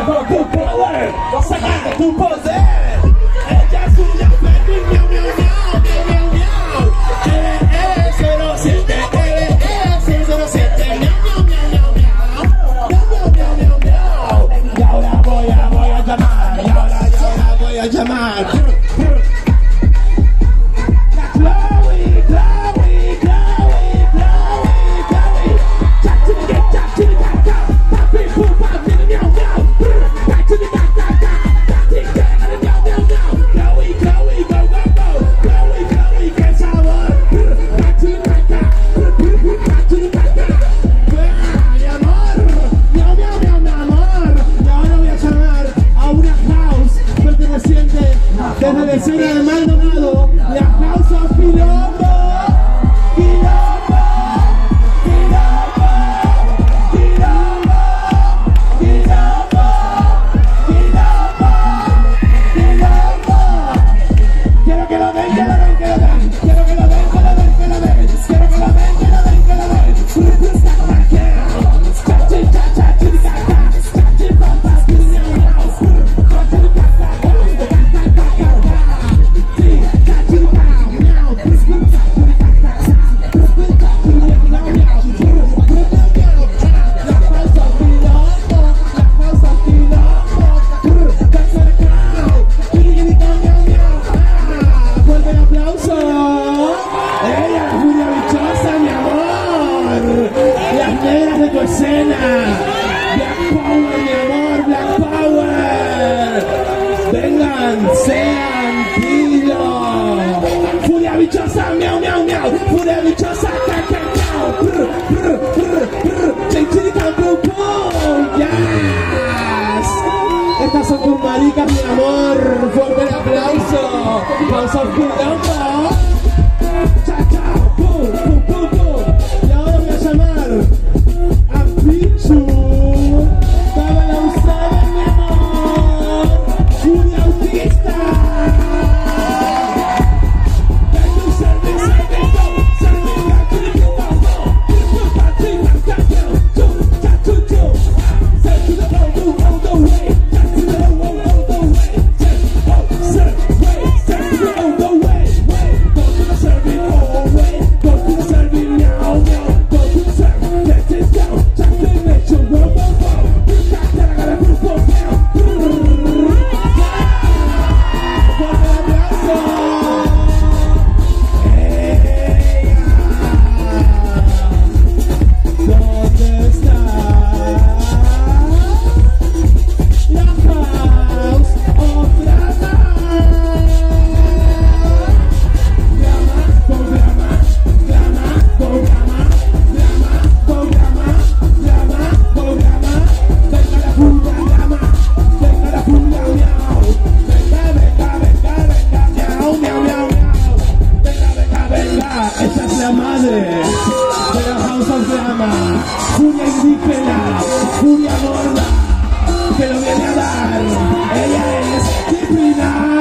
con tu poder, saca tu poder. Ella es una baby, miau, miau, miau, miau, miau. LE07, LE007, miau, miau, miau, miau, miau, miau, miau, miau. Y ahora voy a llamar, y ahora voy a llamar. Desde la escena de Maldonado, la House of Quilombo, Quilombo, Quilombo, Quilombo, Quilombo, Quilombo, Quilombo. Quiero que lo den, que lo den, que lo den. Quiero que lo den, que lo den, que lo den. Quiero que lo den, que lo den, que lo den. Sean kilos. Furia bichosa, miau, miau, miau. Furia bichosa, yes. Estas son tus maricas, mi amor. Fuerte el aplauso. House of Quilombo. Chao, chao. Pum, pum, pum, pum. Y ahora voy a llamar a Pichu. Cábala usada, mi amor. Furia autista. Furia indígena, furia gorda, que lo viene a dar. Ella es Disciplina.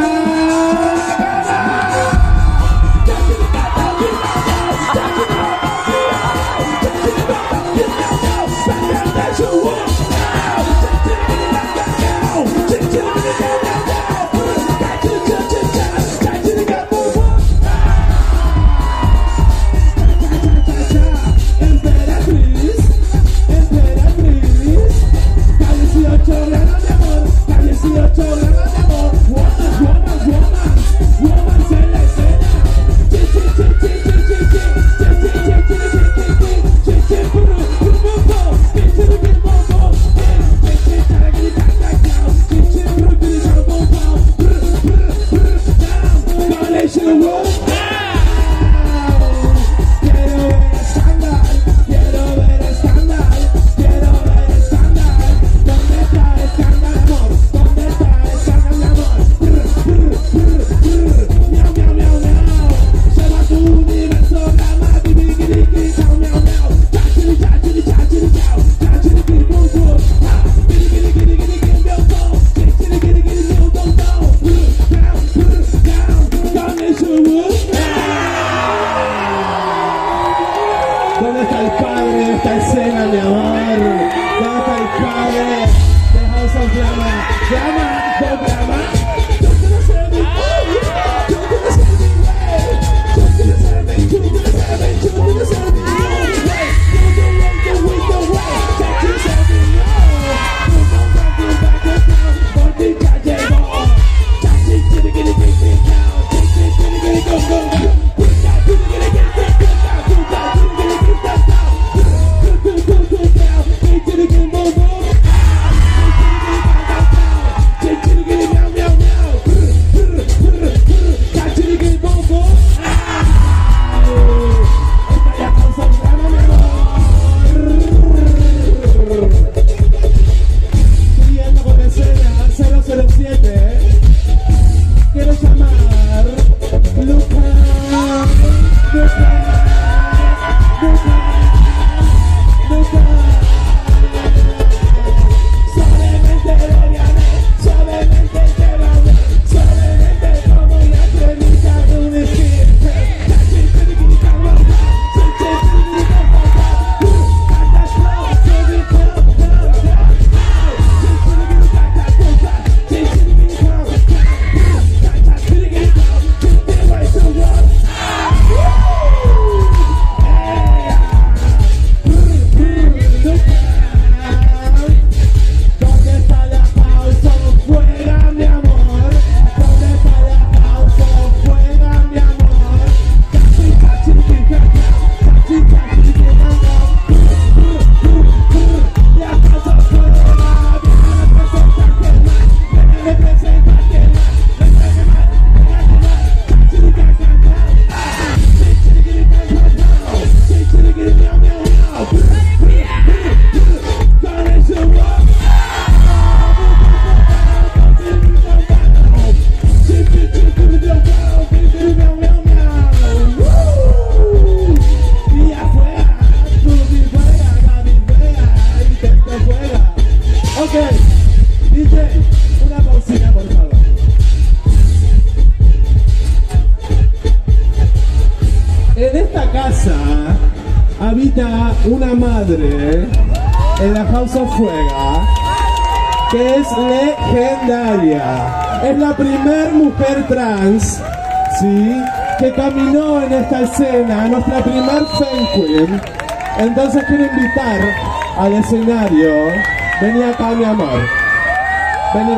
una madre en la House of Fuega que es legendaria. Es la primer mujer trans, ¿sí?, que caminó en esta escena, nuestra primer Femme Queen. Entonces quiero invitar al escenario. Vení acá, mi amor. Vení.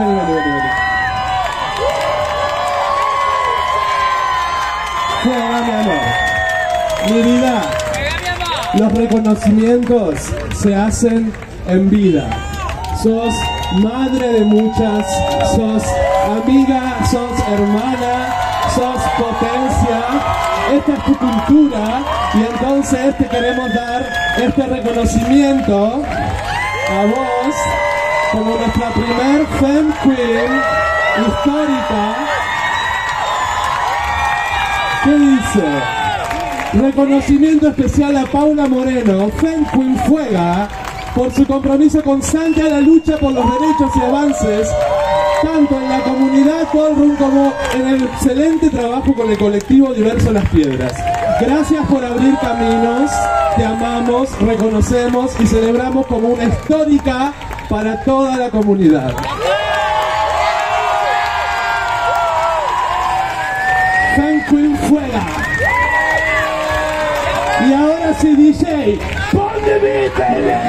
Fuega, mi amor. Mi vida. Los reconocimientos se hacen en vida. Sos madre de muchas, sos amiga, sos hermana, sos potencia. Esta es tu cultura y entonces te queremos dar este reconocimiento a vos como nuestra primer Femme Queen histórica. ¿Qué dice? Reconocimiento especial a Paula Moreno, Femme Queen Fuega, por su compromiso constante a la lucha por los derechos y avances, tanto en la comunidad Ballroom como en el excelente trabajo con el colectivo Diverso Las Piedras. Gracias por abrir caminos, te amamos, reconocemos y celebramos como una histórica para toda la comunidad. Femme Queen Fuega. Y ahora sí, DJ, ponte mi tele.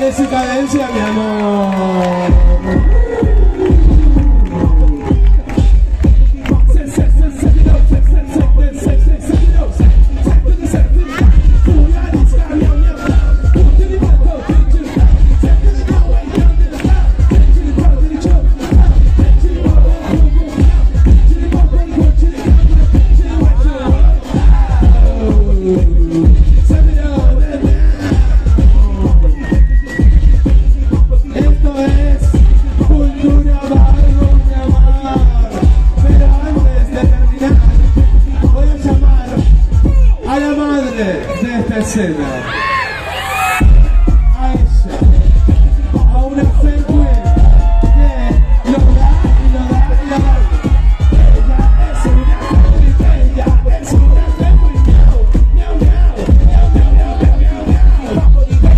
Vales y cadencia, mi amor. A ella, a una Zen Queen que lo da y lo da y lo da. Ella es una Zen Queen, ella es una Zen Queen. Miau, miau, miau, miau, miau, miau, miau, miau.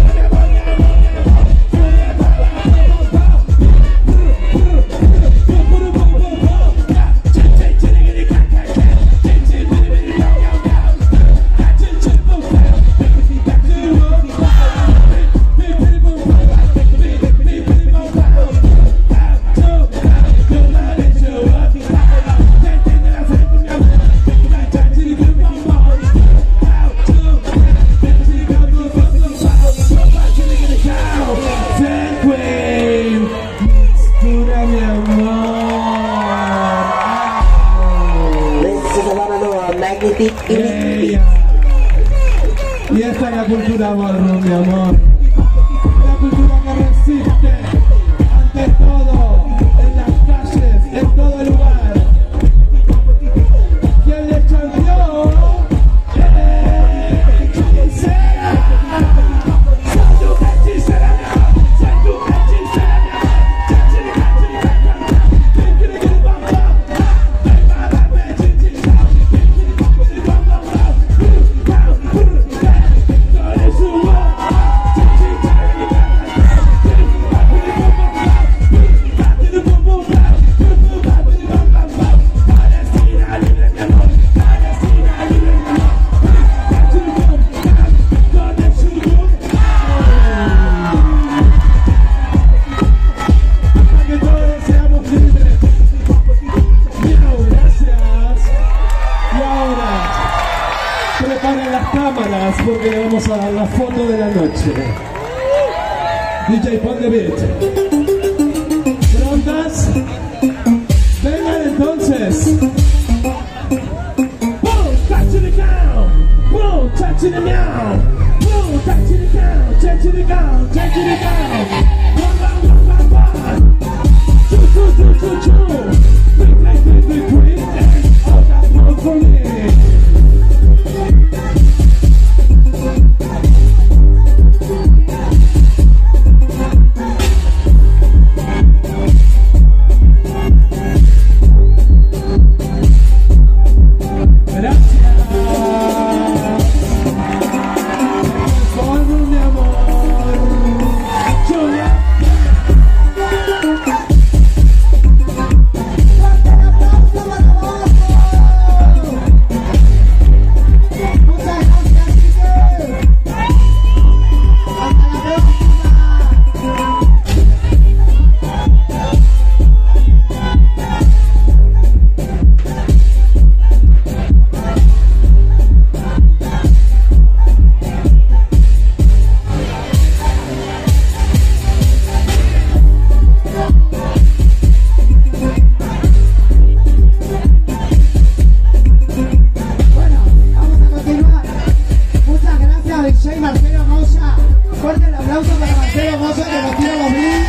Y esta es la cultura ballroom, mi amor. Una cultura que resiste ante todo, en las calles, en todo lugar. ¿Quién le chanteó? ¡Hechicera! ¡Soy tu hechicera! ¡Soy tu hechicera! Preparen las cámaras porque le vamos a dar la foto de la noche. DJ, pon the beat. ¿Prontas? Vengan entonces. Boom, touch the ground. Boom, touch the meow. Boom, touch the ground. Touch the ground. Touch the ground. Bam, bam, bam, bam, bam. Choo, choo, choo, choo, choo. Quick, quick, quick, quick, quick. All that one for me. Marcelo Moya, fuerte el aplauso para Marcelo Moya que nos tira los brillos.